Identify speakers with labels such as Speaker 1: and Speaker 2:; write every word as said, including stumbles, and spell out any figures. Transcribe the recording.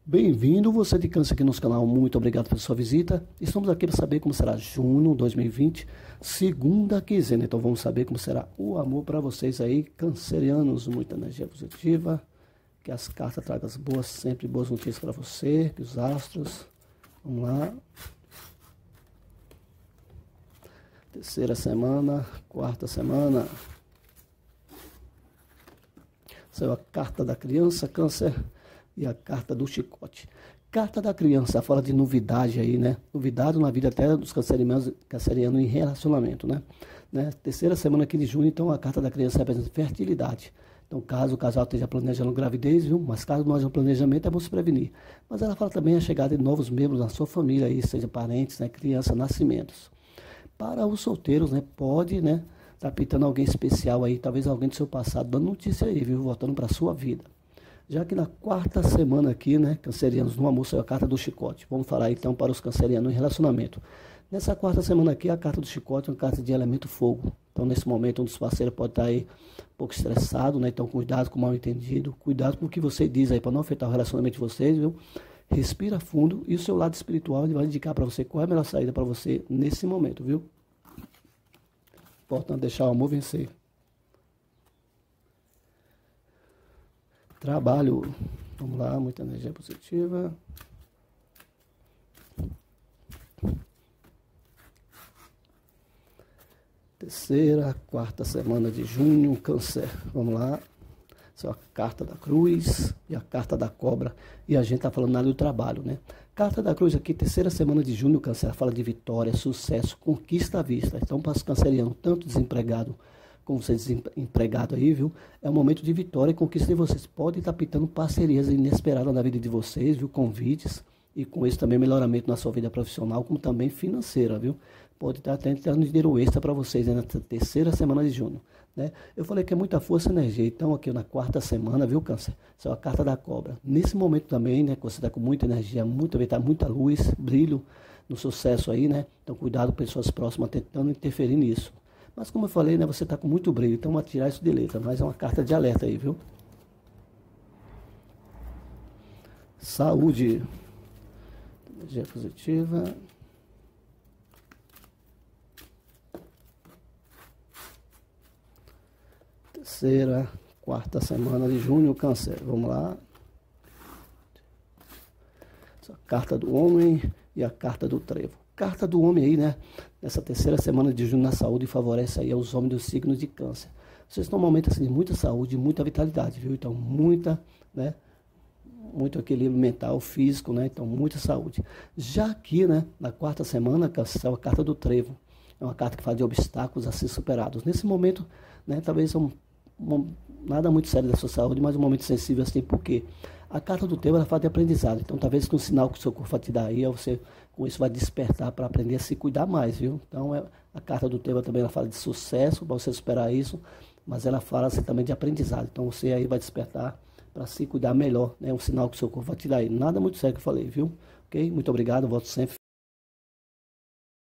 Speaker 1: Bem-vindo, você de Câncer aqui no nosso canal, muito obrigado pela sua visita. Estamos aqui para saber como será junho dois mil e vinte, segunda quinzena. Então vamos saber como será o amor para vocês aí, cancerianos. Muita energia positiva, que as cartas tragam as boas, sempre boas notícias para você, que os astros. Vamos lá. Terceira semana, quarta semana. Saiu a carta da criança, Câncer. E a carta do chicote. Carta da criança, fala de novidade aí, né? Novidade na vida até dos cancerianos, cancerianos em relacionamento, né? né? Terceira semana aqui de junho, então a carta da criança representa fertilidade. Então, caso o casal esteja planejando gravidez, viu? Mas caso não haja um planejamento, é bom se prevenir. Mas ela fala também a chegada de novos membros na sua família aí, seja parentes, né? Criança, nascimentos. Para os solteiros, né? Pode, né? Tá pintando alguém especial aí, talvez alguém do seu passado, dando notícia aí, viu? Voltando para a sua vida. Já que na quarta semana aqui, né, cancerianos no amor, saiu a carta do chicote. Vamos falar então para os cancerianos em relacionamento. Nessa quarta semana aqui, a carta do chicote é uma carta de elemento fogo. Então, nesse momento, um dos parceiros pode estar aí um pouco estressado, né? Então, cuidado com o mal entendido, cuidado com o que você diz aí, para não afetar o relacionamento de vocês, viu? Respira fundo e o seu lado espiritual ele vai indicar para você qual é a melhor saída para você nesse momento, viu? Importante deixar o amor vencer. Trabalho, vamos lá, muita energia positiva. Terceira, quarta semana de junho, Câncer. Vamos lá. Essa é a carta da cruz e a carta da cobra. E a gente está falando nada do trabalho, né? Carta da cruz aqui, terceira semana de junho, Câncer. Fala de vitória, sucesso, conquista à vista. Então, para os cancerianos, tanto desempregado como vocês empregado aí, viu? É um momento de vitória e conquista de vocês. Podem estar pintando parcerias inesperadas na vida de vocês, viu? Convites. E com isso também melhoramento na sua vida profissional, como também financeira, viu? Pode estar até entrando dinheiro extra para vocês né? Na terceira semana de junho, né? Eu falei que é muita força e energia. Então aqui na quarta semana, viu, Câncer? Essa é a carta da cobra. Nesse momento também, né? Que você está com muita energia, muita, tá muita luz, brilho no sucesso aí, né? Então cuidado com pessoas próximas tentando interferir nisso. Mas como eu falei, né, você está com muito brilho, então vamos tirar isso de letra, mas é uma carta de alerta aí, viu? Saúde. Energia positiva. Terceira, quarta semana de junho, Câncer. Vamos lá. Essa carta do homem e a carta do trevo. Carta do homem aí, né? Nessa terceira semana de junho na saúde favorece aí aos homens dos signos de Câncer. Vocês estão num momento assim de muita saúde, muita vitalidade, viu? Então, muita, né? Muito equilíbrio mental, físico, né? Então, muita saúde. Já aqui, né? Na quarta semana, Câncer, é a carta do trevo. É uma carta que fala de obstáculos a ser superados. Nesse momento, né? Talvez um, um, nada muito sério da sua saúde, mas um momento sensível assim, por quê? A carta do trevo ela fala de aprendizado. Então, talvez com o sinal que o seu corpo vai te dar aí, você com isso vai despertar para aprender a se cuidar mais, viu? Então, é, a carta do trevo também ela fala de sucesso, para você superar isso, mas ela fala assim, também de aprendizado. Então, você aí vai despertar para se cuidar melhor, né? Um sinal que o seu corpo vai te dar aí. Nada muito sério que eu falei, viu? Ok? Muito obrigado, volto sempre.